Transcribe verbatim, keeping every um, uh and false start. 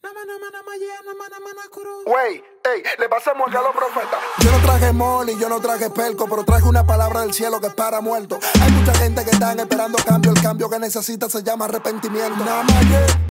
Wey, ey, le pasamos acá a los profetas. Yo no traje money, yo no traje pelco, pero traje una palabra del cielo que es para muertos. Hay mucha gente que están esperando cambio, el cambio que necesita se llama arrepentimiento. Namaye.